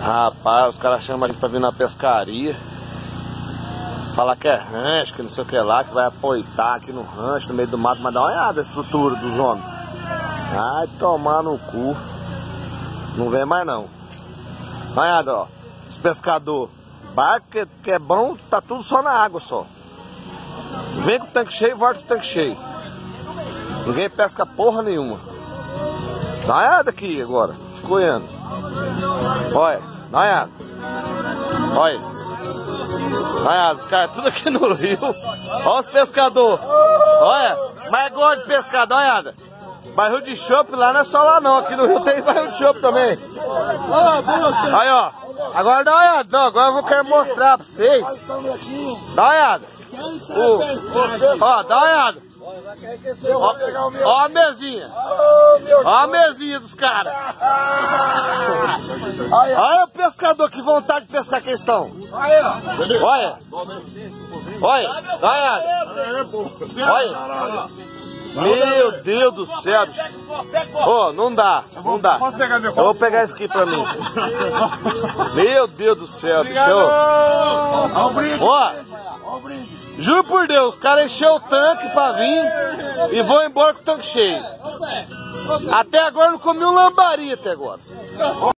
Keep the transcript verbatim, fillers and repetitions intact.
Rapaz, os caras chamam a gente pra vir na pescaria. Fala que é rancho, que não sei o que lá, que vai apoitar aqui no rancho, no meio do mato, mas dá uma olhada a estrutura dos homens. Ai, tomar no cu. Não vem mais não. Dá uma olhada, ó. Os pescadores. Barco que, que é bom, tá tudo só na água só. Vem com o tanque cheio e volta com o tanque cheio. Ninguém pesca porra nenhuma. Dá uma olhada aqui agora, ficou olhando. Olha, dá uma olhada. Olha. Dá uma olhada, os caras tudo aqui no rio. Olha os pescadores. Olha, mas gosta de pescar, dá uma olhada. Barril de chopp lá não é só lá não, aqui no rio tem barril de chopp também. Aí ó, agora dá uma olhada, não, agora eu vou querer mostrar pra vocês. Dá uma olhada. Uh, ó, dá uma olhada. Ó, ó a mesinha. Ó a mesinha dos caras. Olha o pescador, que vontade de pescar que eles estão. Olha. Olha, dá uma olhada. Olha. Meu Deus do céu. Ô, oh, não dá, não dá. Eu vou pegar isso aqui pra mim. Meu Deus do céu, bicho. Ó, juro por Deus, os caras encheu o tanque pra vir e vão embora com o tanque cheio. Até agora não comi um lambari até agora.